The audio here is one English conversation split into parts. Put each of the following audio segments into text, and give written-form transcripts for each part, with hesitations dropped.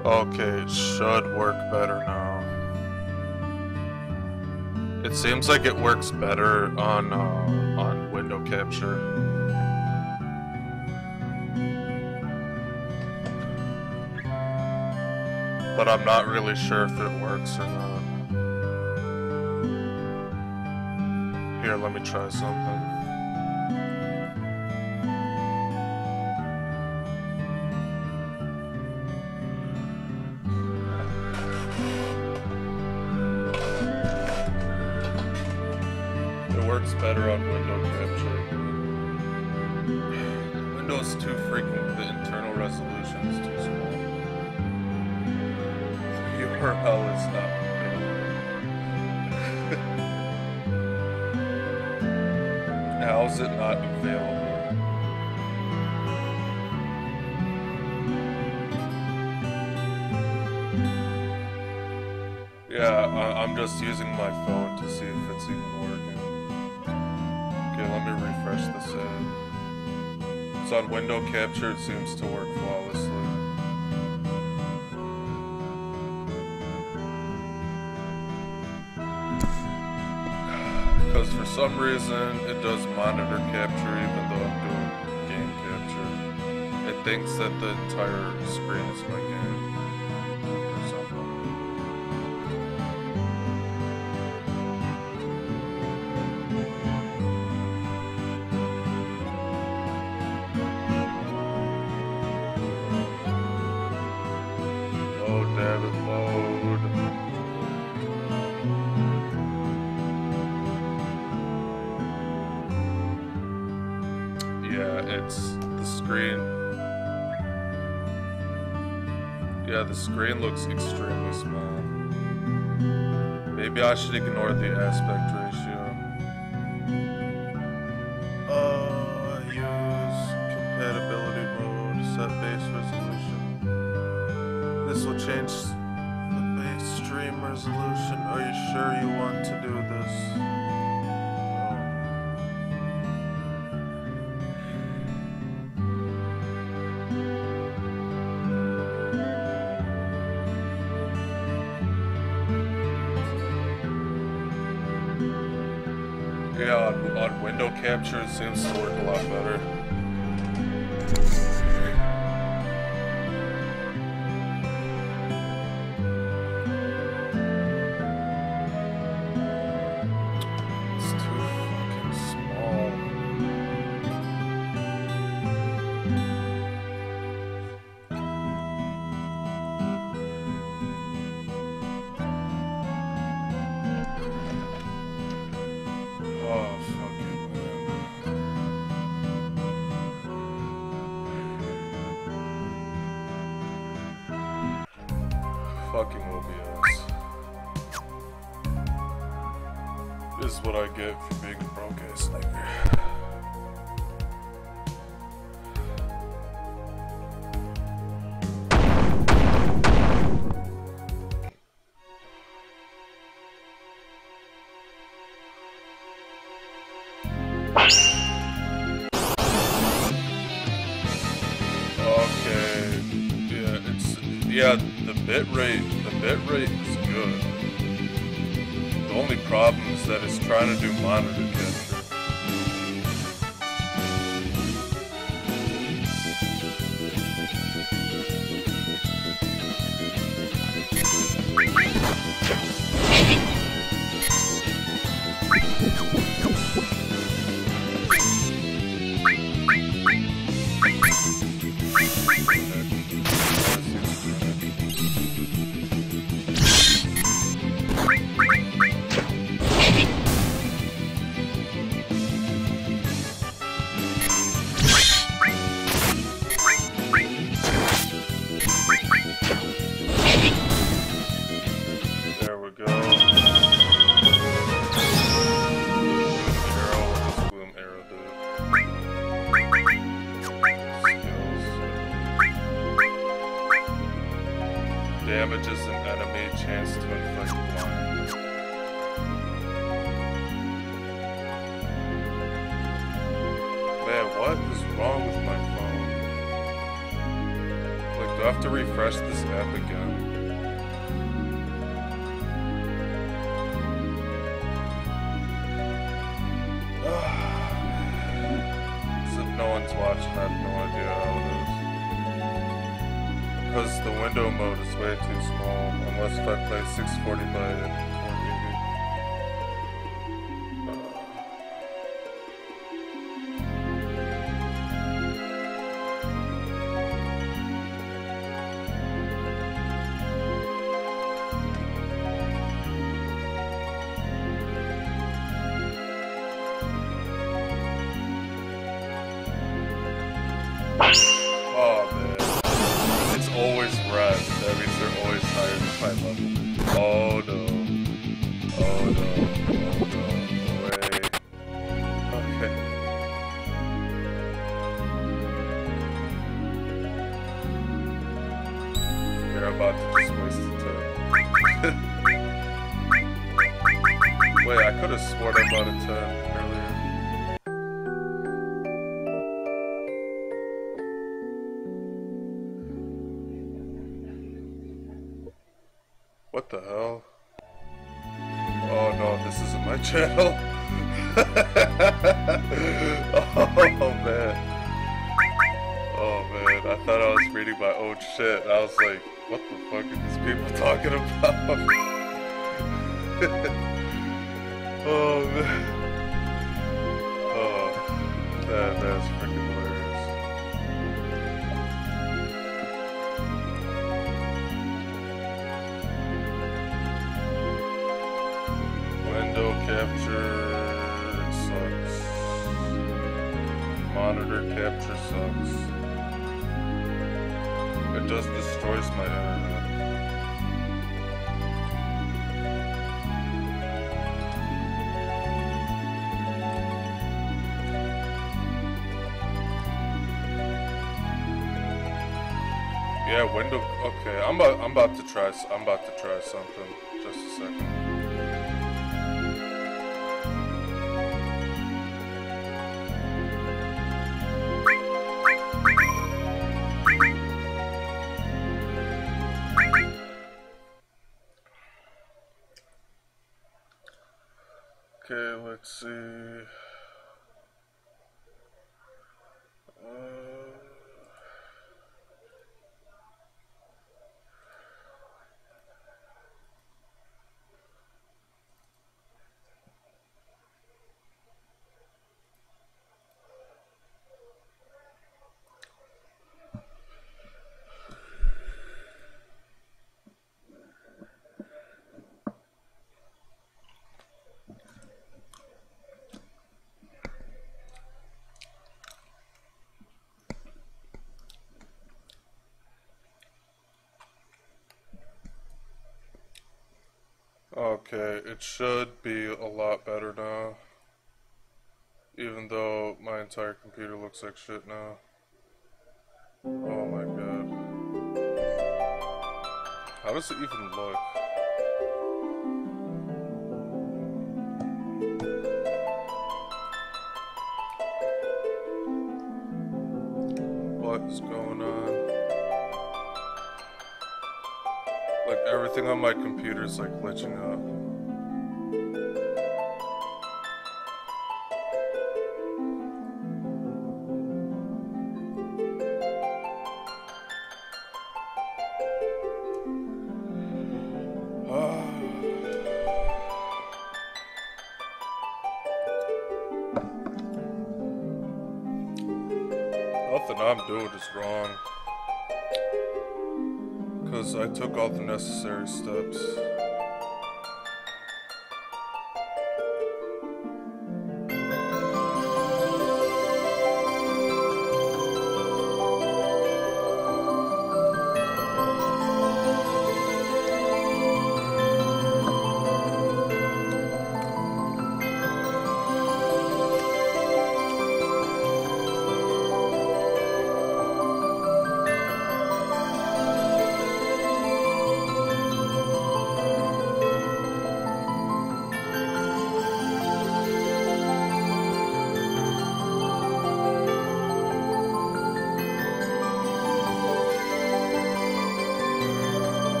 Okay, it should work better now. It seems like it works better on window capture. But I'm not really sure if it works or not. Here, let me try something. It works better on window capture. Window's too freaking, the internal resolution is too small. The URL is not available. How is it not available? Yeah, I'm just using my phone to see if it's even working. Okay, let me refresh this ad. So on window capture, it seems to work flawlessly. Because for some reason, it does monitor capture even though I'm doing game capture. It thinks that the entire screen is my game. Or something. Load, damn it, load. Yeah, it's the screen. Yeah, the screen looks extremely small. Maybe I should ignore the aspect ratio. Use compatibility mode, set base resolution. This will change the base stream resolution. Are you sure you want to do this? Yeah, on window capture it seems to work a lot better. It's too fucking small. Oh, fucking man. Fucking OBS. This is what I get for being a broke-ass nigger. Okay, yeah, the bitrate is good. The only problem is that it's trying to do monitor capture. There we go. Arrow, what does Gloom Arrow do? Skills. Damages an enemy, chance to inflict blind. Man, what is wrong with my phone? Like, Do I have to refresh this app again? If no one's watching, I have no idea how it is. Because the window mode is way too small, unless if I play 640 by 480. Oh man, it's always red. That means they're always higher than my level. Oh no. Oh no. Oh no. Wait. Okay. You're about to just waste the time. Wait, I could have sworn I bought a 10 earlier. What the hell? Oh no, this isn't my channel. Oh man. Oh man, I thought I was reading my own shit. I was like, what the fuck are these people talking about? Oh man. Oh, that's freaking hilarious. Window capture sucks. Monitor capture sucks. It just destroys my internet. Yeah, window. Okay, I'm about to try something. Just a second. Okay, let's see. Okay, it should be a lot better now. Even though my entire computer looks like shit now. Oh my god. How does it even look? What is going on? Like everything on my computer is like glitching out. Nothing I'm doing is wrong. Because I took all the necessary steps.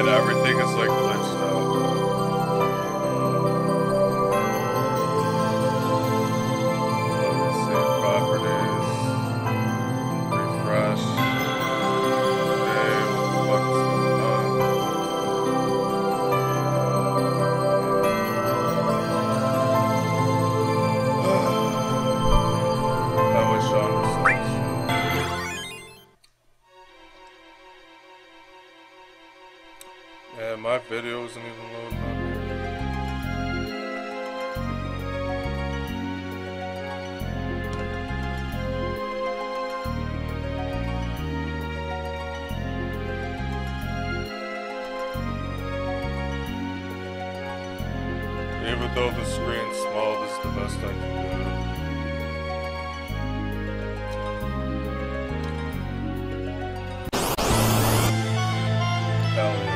And everything is like glitched out. Let's see, properties. Refresh. Okay, what the fuck is going on? I wish Sean was so strong. Yeah, my video isn't even loading up. Even though the screen's small, this is the best I can do. Hell yeah.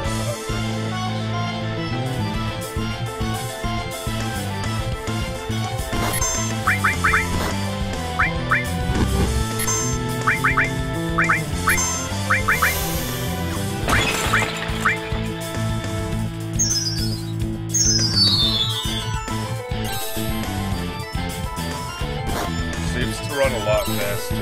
Seems to run a lot faster.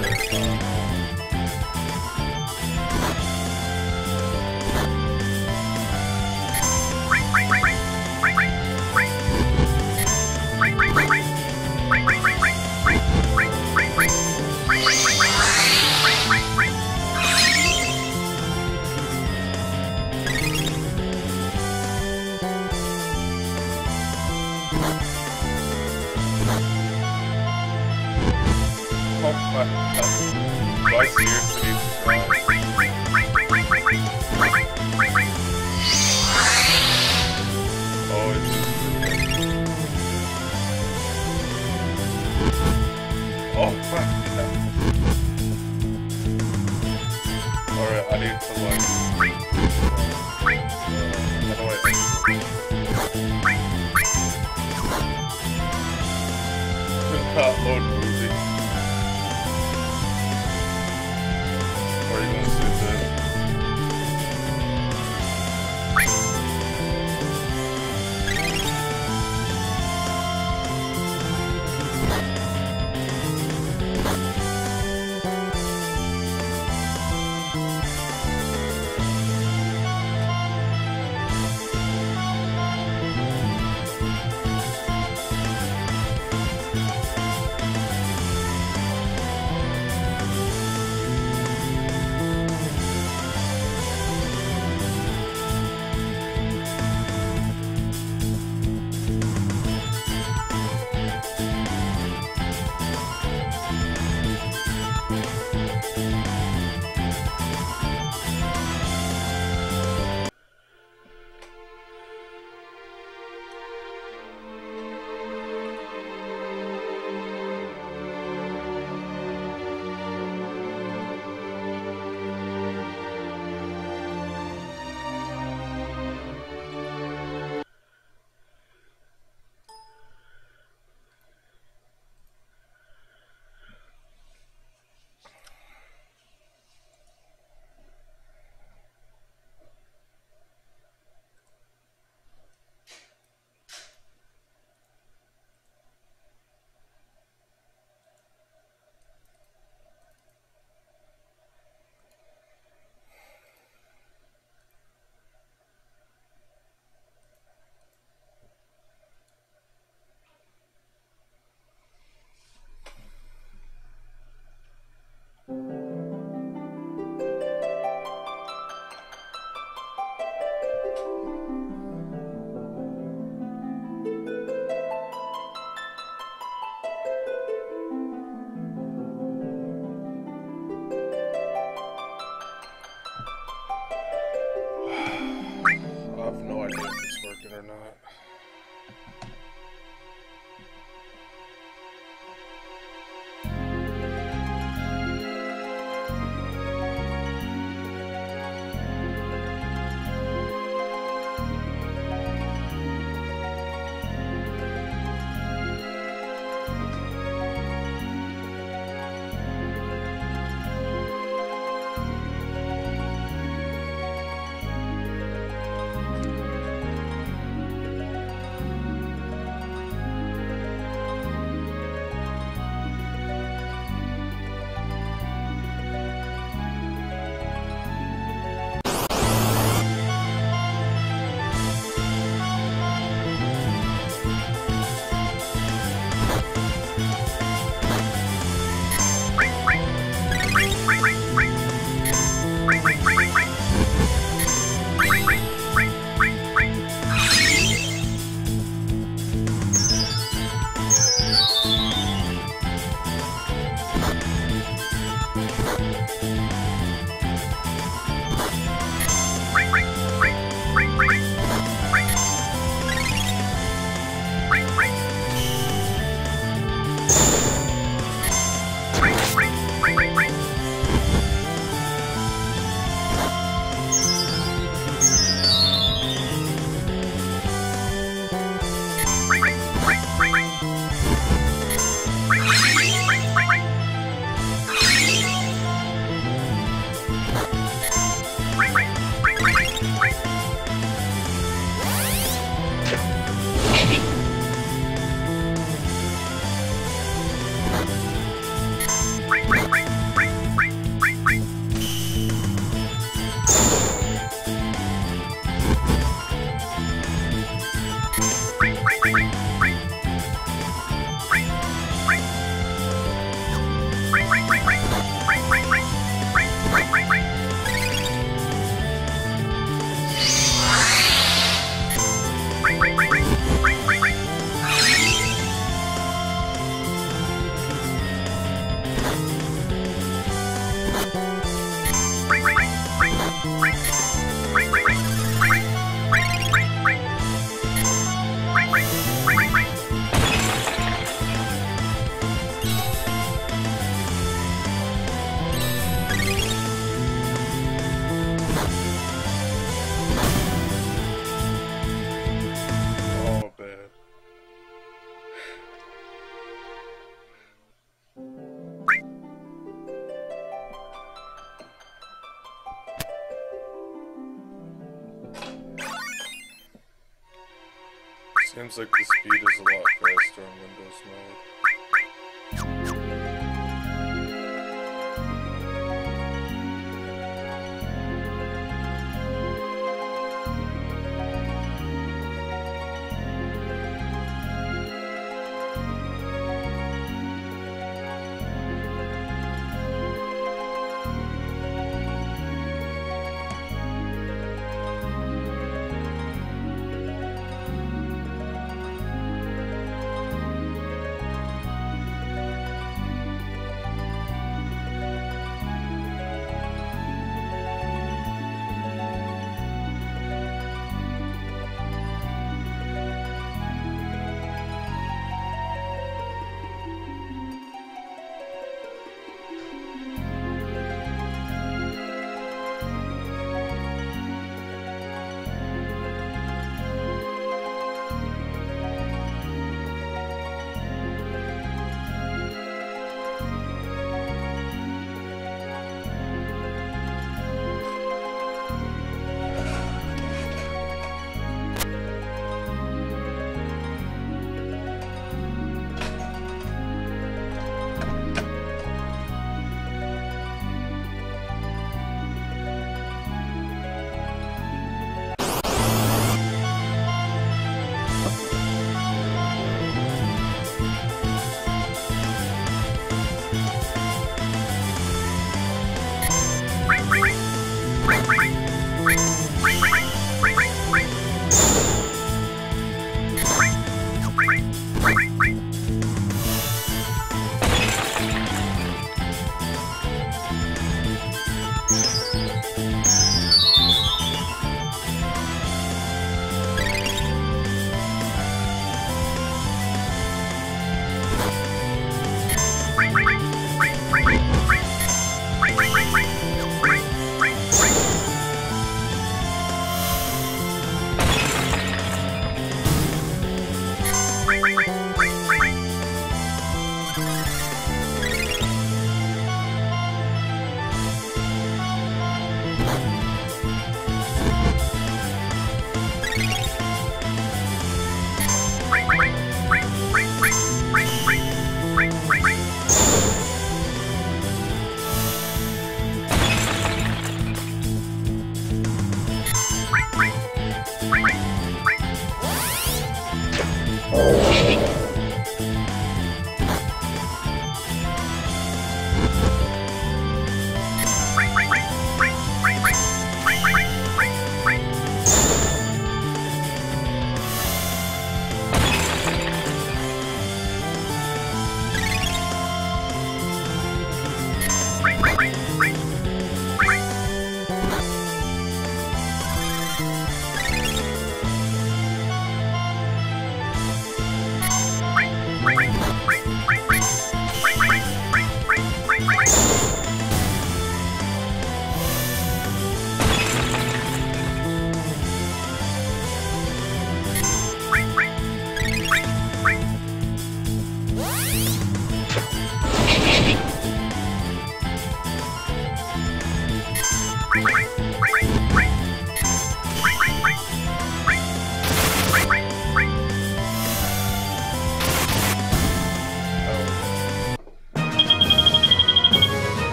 Oh my god. Do I seriously need to try? Oh, it's just really... Oh my god. Alright, I need to like... how do I not load movie? Or are you gonna sit there? Or not. Seems like the speed is a lot faster in Windows mode.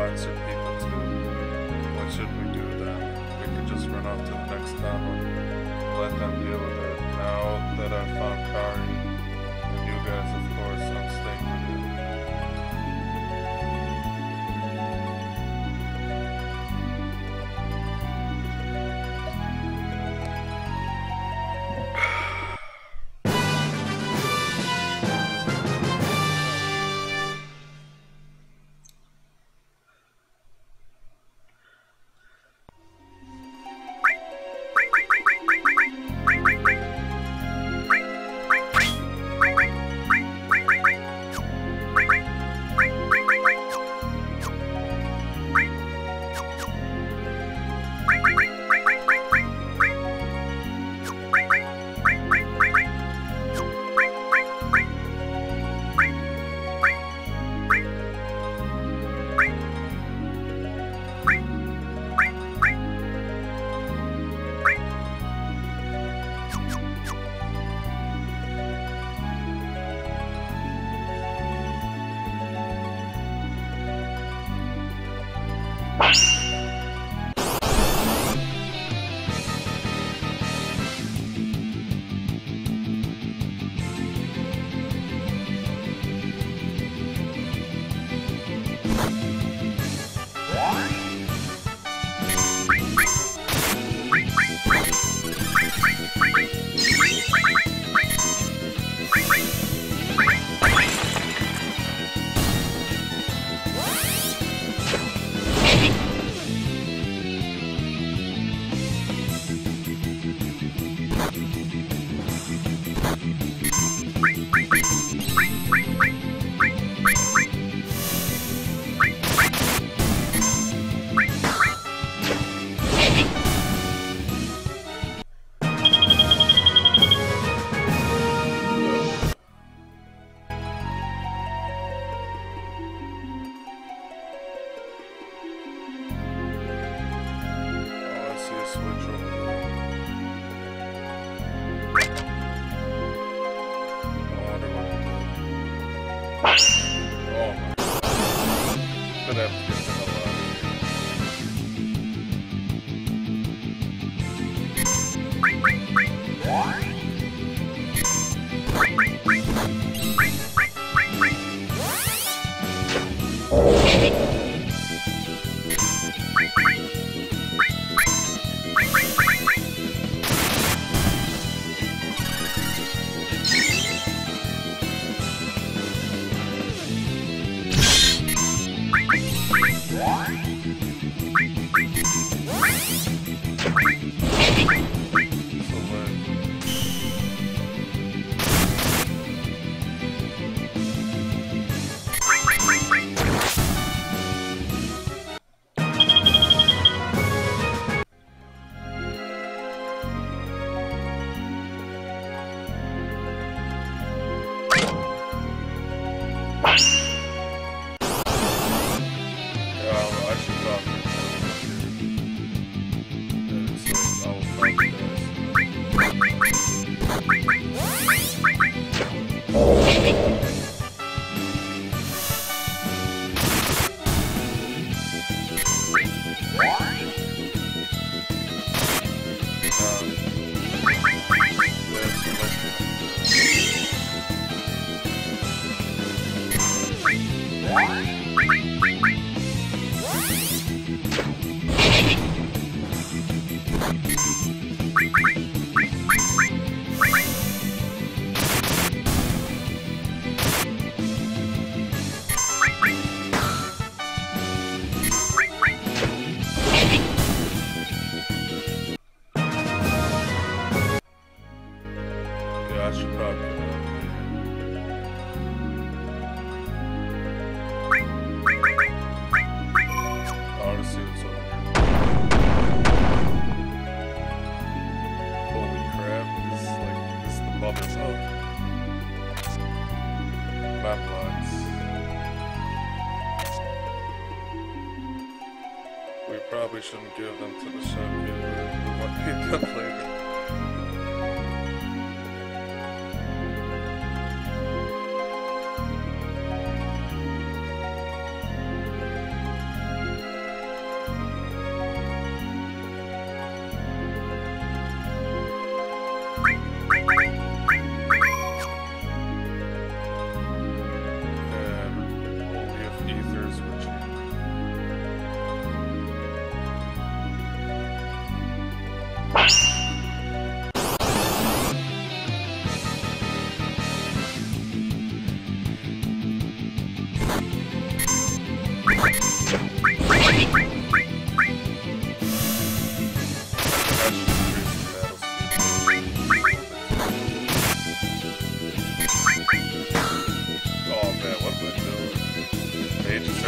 bots or people too. What should we do then? We could just run off to the next town and let them deal with it. Now that I've found Kari, and you guys, of course, I'm staying with you. We shouldn't give them to the shopkeeper. We want to pick up later.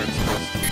it's supposed to be.